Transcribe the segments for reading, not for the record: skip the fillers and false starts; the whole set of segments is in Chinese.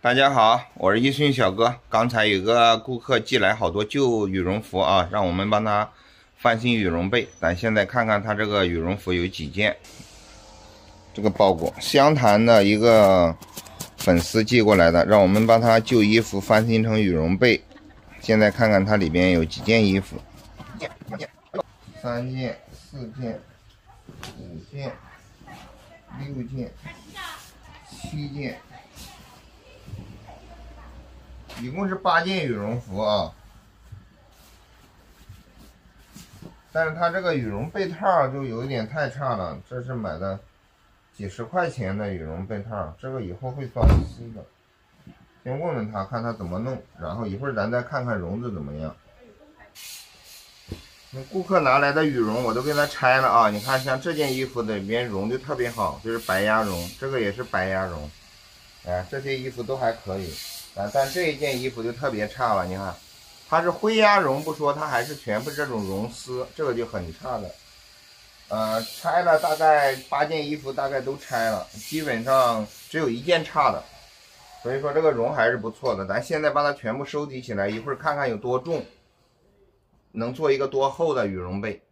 大家好，我是一迅小哥。刚才有个顾客寄来好多旧羽绒服啊，让我们帮他翻新羽绒被。咱现在看看他这个羽绒服有几件。这个包裹，湘潭的一个粉丝寄过来的，让我们帮他旧衣服翻新成羽绒被。现在看看它里边有几件衣服，3件、4件、5件、6件、7件。一共是8件羽绒服啊，但是它这个羽绒被套就有一点太差了，这是买的几十块钱的羽绒被套，这个以后会断丝的。先问问他看他怎么弄，然后一会儿咱再看看绒子怎么样。那顾客拿来的羽绒我都给他拆了啊，你看像这件衣服里面绒就特别好，就是白鸭绒，这个也是白鸭绒，哎，这些衣服都还可以。但这一件衣服就特别差了，你看，它是灰鸭绒不说，它还是全部这种绒丝，这个就很差的。拆了大概8件衣服，大概都拆了，基本上只有1件差的，所以说这个绒还是不错的。咱现在把它全部收集起来，一会儿看看有多重，能做一个多厚的羽绒被。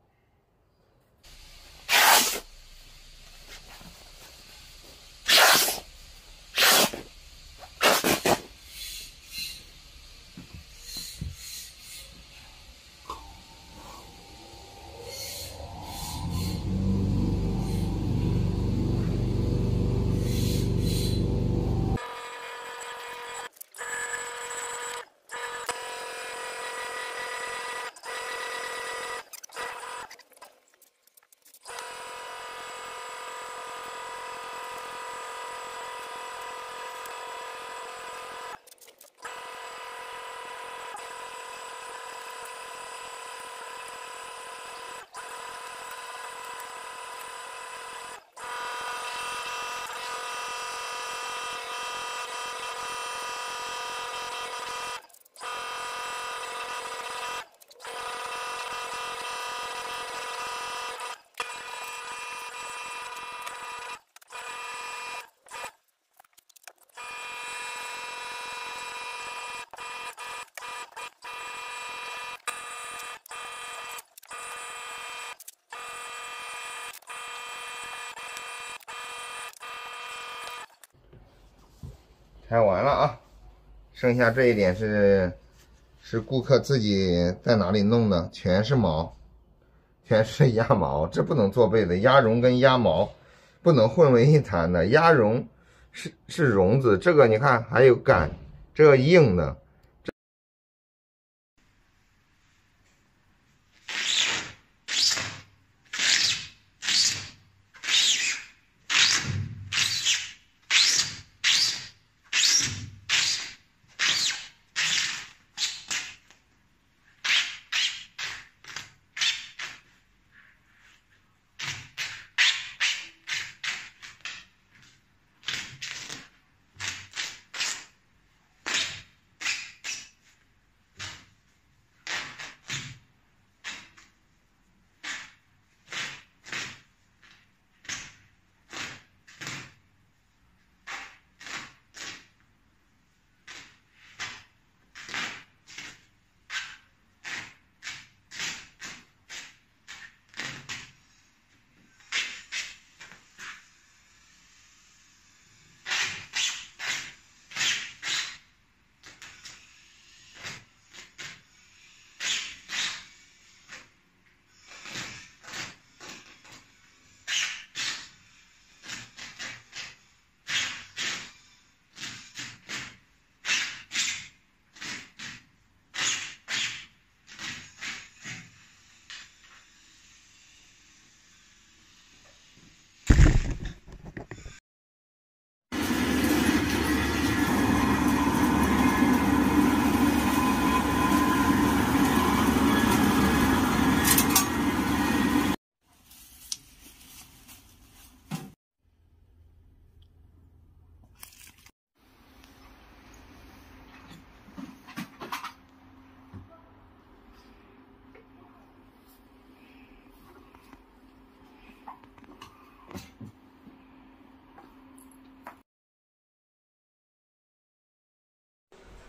拆完了啊，剩下这一点是顾客自己在哪里弄的，全是毛，全是鸭毛，这不能做被子，鸭绒跟鸭毛不能混为一谈的，鸭绒是绒子，这个你看还有杆，这个硬的。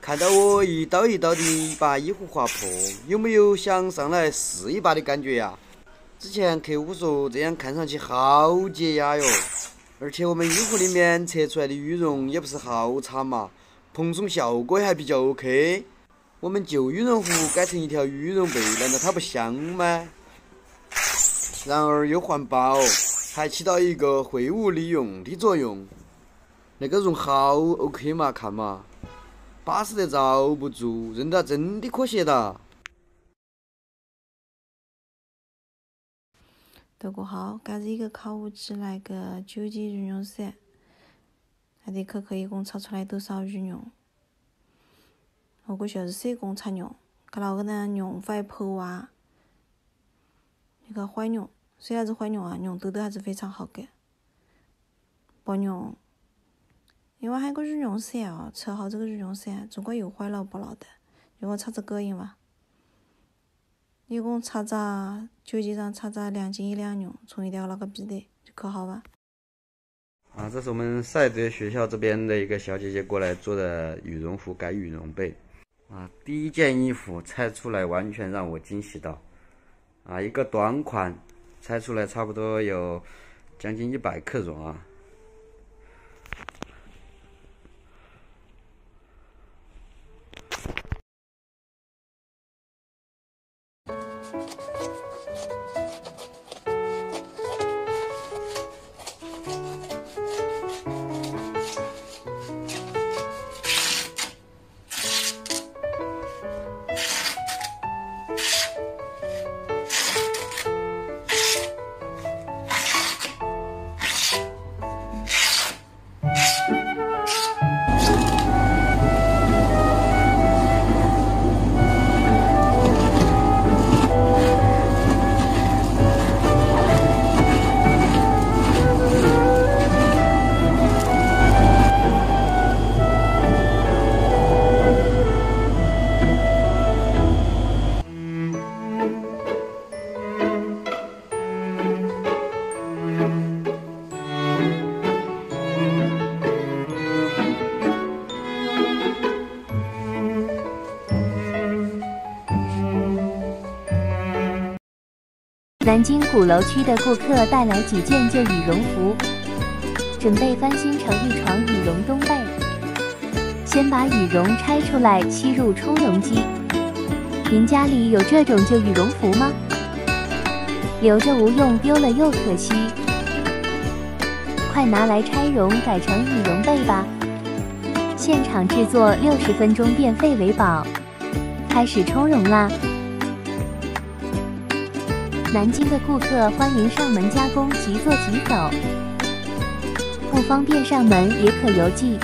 看到我一刀一刀地把衣服划破，有没有想上来试一把的感觉呀？之前客户说这样看上去好解压哟，而且我们衣服里面测出来的羽绒也不是好差嘛，蓬松效果还比较 OK。我们旧羽绒服改成一条羽绒被，难道它不香吗？然而又环保，还起到一个废物利用的作用。那个绒好 OK 嘛，看嘛，巴适得遭不住，扔到真的可惜了。 豆哥好，今日一个客户寄来个9级羽绒衫，还得看看一共擦出来多少羽绒。我估计是手工擦绒，看到个呢绒phải破啊。那个坏绒，虽然是坏绒啊，绒豆豆还是非常好看。保绒，因为还个羽绒衫啊，测好这个羽绒衫，中国又坏了不晓得，如果擦着膈应吧。一共擦着9级上擦着2斤1两绒，从一条那个比的就可好吧。 这是我们赛德学校这边的一个小姐姐过来做的羽绒服改羽绒被。第一件衣服拆出来完全让我惊喜到，一个短款拆出来差不多有将近100克绒啊。 南京鼓楼区的顾客带来几件旧羽绒服，准备翻新成一床羽绒冬被。先把羽绒拆出来，吸入充绒机。您家里有这种旧羽绒服吗？留着无用，丢了又可惜。快拿来拆绒，改成羽绒被吧！现场制作60分钟，变废为宝。开始充绒啦！南京的顾客欢迎上门加工，即做即走。不方便上门也可邮寄。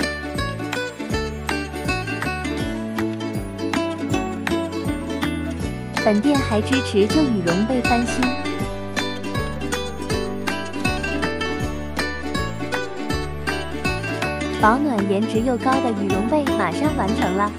本店还支持旧羽绒被翻新。保暖颜值又高的羽绒被马上完成了。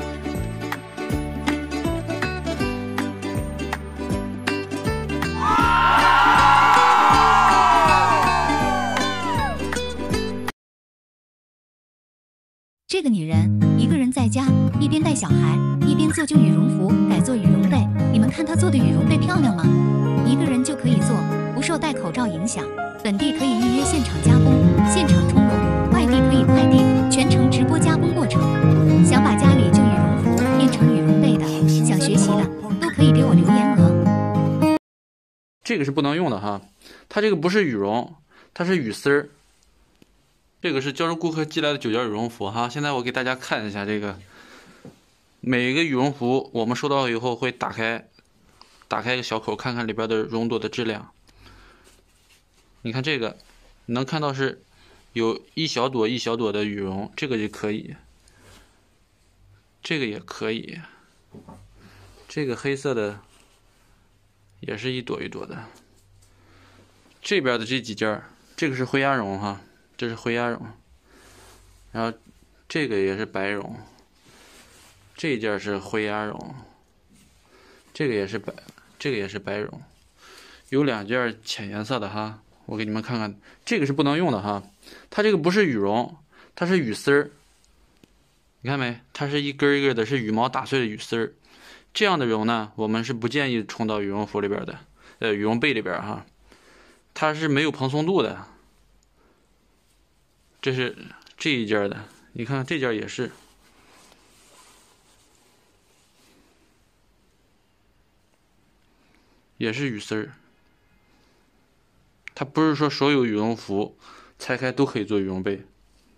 这个女人一个人在家，一边带小孩，一边做旧羽绒服改做羽绒被。你们看她做的羽绒被漂亮吗？一个人就可以做，不受戴口罩影响。本地可以预约现场加工，现场充绒；外地可以快递，全程直播加工过程。想把家里旧羽绒服变成羽绒被的，想学习的都可以给我留言哦。 这个是不能用的哈，它这个不是羽绒，它是羽丝儿。这个是胶州顾客寄来的9件羽绒服哈，现在我给大家看一下这个，每个羽绒服我们收到以后会打开一个小口，看看里边的绒朵的质量。你看这个，你能看到是有一小朵一小朵的羽绒，这个就可以，这个也可以，这个黑色的也是一朵一朵的。这边的这几件，这个是灰鸭绒哈。这是灰鸭绒，然后这个也是白绒，这件是灰鸭绒，这个也是白绒，有2件浅颜色的哈，我给你们看看，这个是不能用的哈，它这个不是羽绒，它是羽丝儿， 你看没？它是一根一根的，是羽毛打碎的羽丝儿。这样的绒呢，我们是不建议冲到羽绒服里边的，羽绒被里边哈，它是没有蓬松度的。这是这一件的，你看这件也是。也是羽丝儿，它不是说所有羽绒服拆开都可以做羽绒被。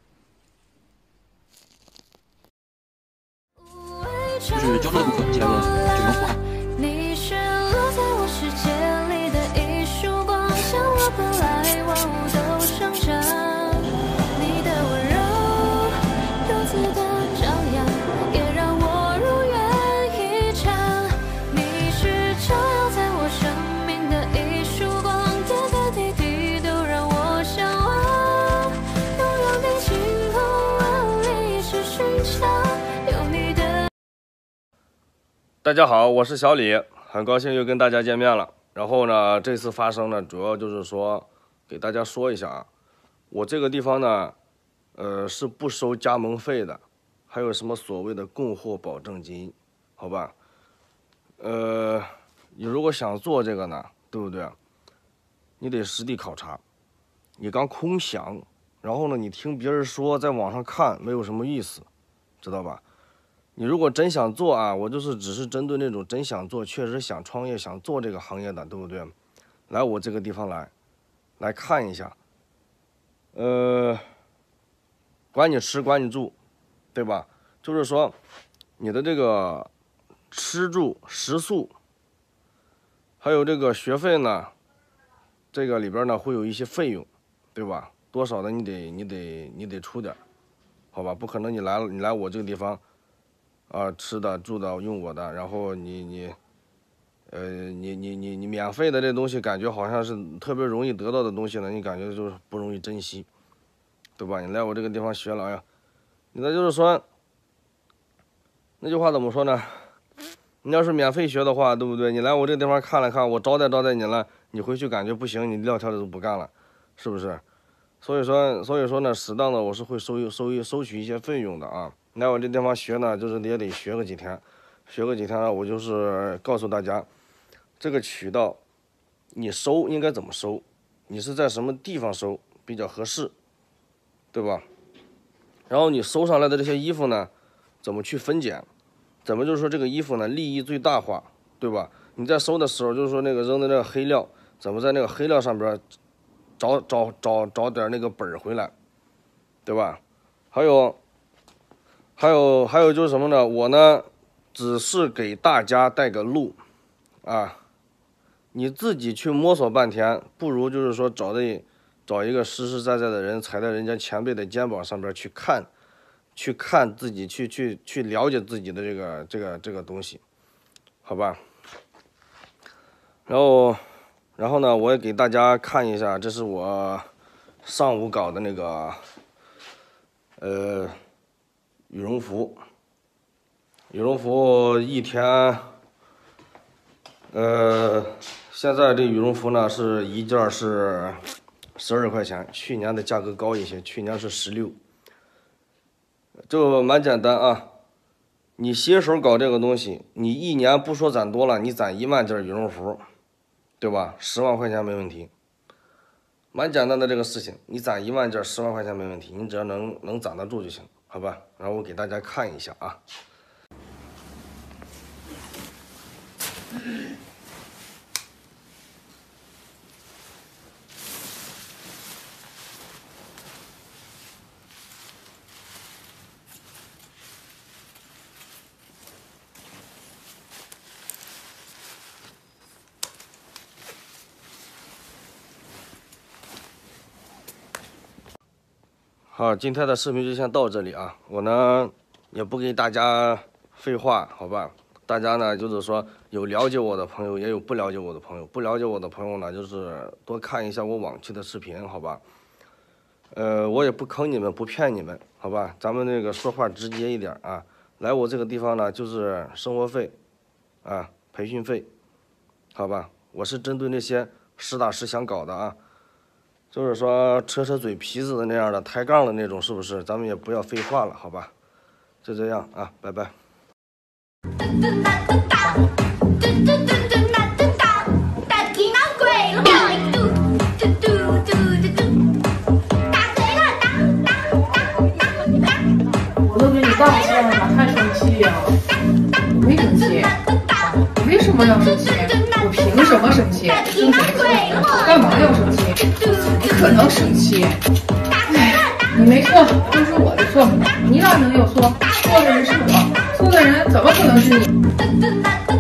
这是胶州的顾客寄来的羽绒服啊。 你是落在我世界里的一束光，像我本来万物都生长。你的温柔如此的张扬，也让我如愿以偿。你是照耀在我生命的一束光，点点滴滴都让我向往。悠悠的晴空万里是寻常，有你的。 大家好，我是小李，很高兴又跟大家见面了。然后呢，这次发声呢，主要就是说给大家说一下啊，我这个地方呢，是不收加盟费的，还有什么所谓的供货保证金，好吧？你如果想做这个呢，对不对？你得实地考察，你刚空想，然后呢，你听别人说，在网上看，没有什么意思，知道吧？你如果真想做啊，我就是只是针对那种真想做、确实想创业、想做这个行业的，对不对？来我这个地方来看一下，管你吃，管你住，对吧？就是说，你的这个吃住食宿，还有这个学费呢，这个里边呢会有一些费用，对吧？多少的你得出点，好吧？不可能你来我这个地方。吃的、住的、用我的，然后你免费的这东西，感觉好像是特别容易得到的东西呢，你感觉就是不容易珍惜，对吧？你来我这个地方学了，哎呀，你那就是说，那句话怎么说呢？你要是免费学的话，对不对？你来我这个地方看了看，我招待你了，你回去感觉不行，你撂挑子都不干了，是不是？所以说呢，适当的我是会收取一些费用的啊。来我这地方学呢，就是也得学个几天，呢，我就是告诉大家，这个渠道你收应该怎么收，你是在什么地方收比较合适，对吧？然后你收上来的这些衣服呢，怎么去分拣，怎么就是说这个衣服呢利益最大化，对吧？你在收的时候，就是说那个扔的那个黑料，怎么在那个黑料上边找点那个本儿回来，对吧？还有就是什么呢？我呢，只是给大家带个路，啊，你自己去摸索半天，不如就是说找一个实实在在的人，踩在人家前辈的肩膀上边去看自己，去了解自己的这个东西，好吧？然后呢，我也给大家看一下，这是我上午搞的那个羽绒服一天，现在这羽绒服呢是一件是12块钱，去年的价格高一些，去年是16，就蛮简单啊。你新手搞这个东西，你一年不说攒多了，你攒1万件羽绒服，对吧？10万块钱没问题，蛮简单的这个事情。你攒1万件，10万块钱没问题，你只要能攒得住就行。好吧，然后我给大家看一下啊。好，今天的视频就先到这里啊。我呢也不给大家废话，好吧？大家呢就是说有了解我的朋友，也有不了解我的朋友。不了解我的朋友呢，就是多看一下我往期的视频，好吧？我也不坑你们，不骗你们，好吧？咱们那个说话直接一点啊。来我这个地方呢，就是生活费，啊，培训费，好吧？我是针对那些实打实想搞的啊。就是说扯嘴皮子的那样的抬杠的那种，是不是？咱们也不要废话了，好吧？ 就这样啊，拜拜。 我都给你道歉了，还生气呀？我没生气，我为什么要生气？我凭什么生气？生什么气？我干嘛要生气？不可能生气！哎，你没错，都是我的错，你哪能有错？错的人是我，错的人怎么可能是你？